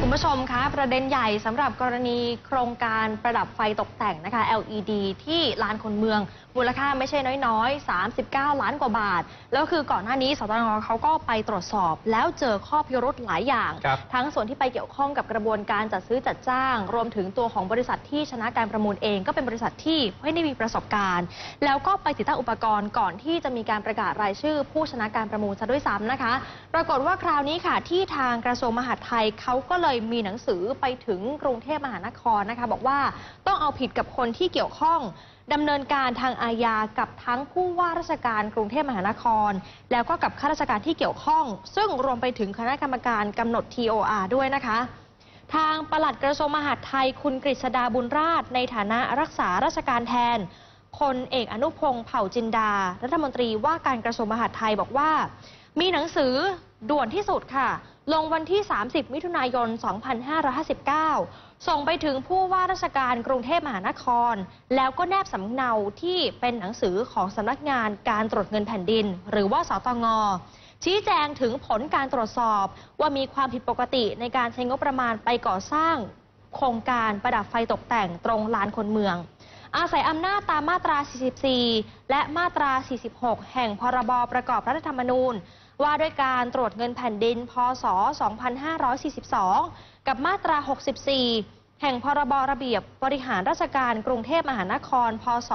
คุณผู้ชมคะประเด็นใหญ่สำหรับกรณีโครงการประดับไฟตกแต่งนะคะ LED ที่ลานคนเมืองมูลค่าไม่ใช่น้อยๆ39 ล้านกว่าบาทแล้วคือก่อนหน้านี้สตง.เขาก็ไปตรวจสอบแล้วเจอข้อพิรุธหลายอย่างทั้งส่วนที่ไปเกี่ยวข้องกับกระบวนการจัดซื้อจัดจ้างรวมถึงตัวของบริษัทที่ชนะการประมูลเองก็เป็นบริษัทที่ไม่ได้มีประสบการณ์แล้วก็ไปติดตั้งอุปกรณ์ก่อนที่จะมีการประกาศรายชื่อผู้ชนะการประมูลซะด้วยซ้ำนะคะปรากฏว่าคราวนี้ค่ะที่ทางกระทรวงมหาดไทยเขาก็เลยมีหนังสือไปถึงกรุงเทพมหานครนะคะบอกว่าต้องเอาผิดกับคนที่เกี่ยวข้องดำเนินการทางอาญากับทั้งผู้ว่าราชการกรุงเทพมหานครแล้วก็กับข้าราชการที่เกี่ยวข้องซึ่งรวมไปถึงคณะกรรมการกำหนด TOR ด้วยนะคะทางปลัดกระทรวงมหาดไทยคุณกฤษดาบุญราชในฐานะรักษาราชการแทนพลเอกอนุพงษ์เผ่าจินดารัฐมนตรีว่าการกระทรวงมหาดไทยบอกว่ามีหนังสือด่วนที่สุดค่ะลงวันที่ 30 มิถุนายน 2559 ส่งไปถึงผู้ว่าราชการกรุงเทพมหานครแล้วก็แนบสำเนาที่เป็นหนังสือของสำนักงานการตรวจเงินแผ่นดินหรือว่าสตง.ชี้แจงถึงผลการตรวจสอบว่ามีความผิดปกติในการใช้งบประมาณไปก่อสร้างโครงการประดับไฟตกแต่งตรงลานคนเมืองอาศัยอำนาจตามมาตรา 44 และมาตรา 46 แห่งพรบประกอบรัฐธรรมนูญว่าด้วยการตรวจเงินแผ่นดินพ.ศ. 2542 กับมาตรา 64 แห่งพรบระเบียบบริหารราชการกรุงเทพมหานคร พ.ศ.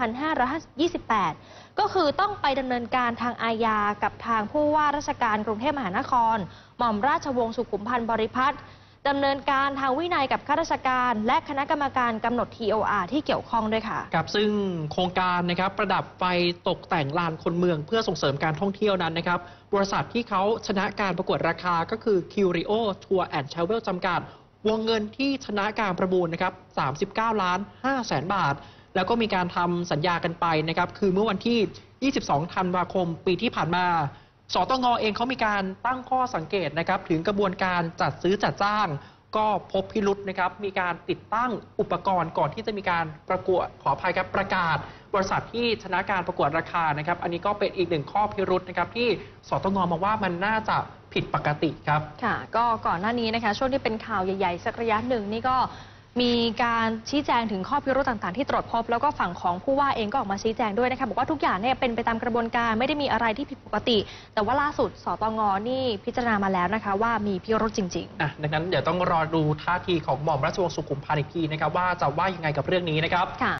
2528 ก็คือต้องไปดำเนินการทางอาญากับทางผู้ว่าราชการกรุงเทพมหานครหม่อมราชวงศ์สุขุมพันธ์บริพัตรดำเนินการทางวินัยกับข้าราชการและคณะกรรมการกำหนด TOR ที่เกี่ยวข้องด้วยค่ะครับซึ่งโครงการนะครับประดับไฟตกแต่งลานคนเมืองเพื่อส่งเสริมการท่องเที่ยวนั้นนะครับบริษัทที่เขาชนะการประกวดราคาก็คือ Curio Tour and Travel จำกัดวงเงินที่ชนะการประมูลนะครับ39 ล้าน 5 แสนบาทแล้วก็มีการทำสัญญากันไปนะครับคือเมื่อวันที่ 22 ธันวาคมปีที่ผ่านมาสตง.เองเขามีการตั้งข้อสังเกตนะครับถึงกระบวนการจัดซื้อจัดจ้างก็พบพิรุธนะครับมีการติดตั้งอุปกรณ์ก่อนที่จะมีการประกวดขออภัยครับประกาศบริษัทที่ชนะการประกวดราคานะครับอันนี้ก็เป็นอีกหนึ่งข้อพิรุธนะครับที่สตง.มองว่ามันน่าจะผิดปกติครับค่ะก็ก่อนหน้านี้นะคะช่วงที่เป็นข่าวใหญ่ๆสักระยะหนึ่งนี่ก็มีการชี้แจงถึงข้อพิรุธต่างๆที่ตรวจพบแล้วก็ฝั่งของผู้ว่าเองก็ออกมาชี้แจงด้วยนะคะบอกว่าทุกอย่างเนี่ยเป็นไปตามกระบวนการไม่ได้มีอะไรที่ผิดปกติแต่ว่าล่าสุดสตง.นี่พิจารณามาแล้วนะคะว่ามีพิรุธจริงๆดังนั้นเดี๋ยวต้องรอดูท่าทีของหม่อมราชวงศ์สุขุมพันธ์อีกทีนะครับว่าจะว่ายังไงกับเรื่องนี้นะครับ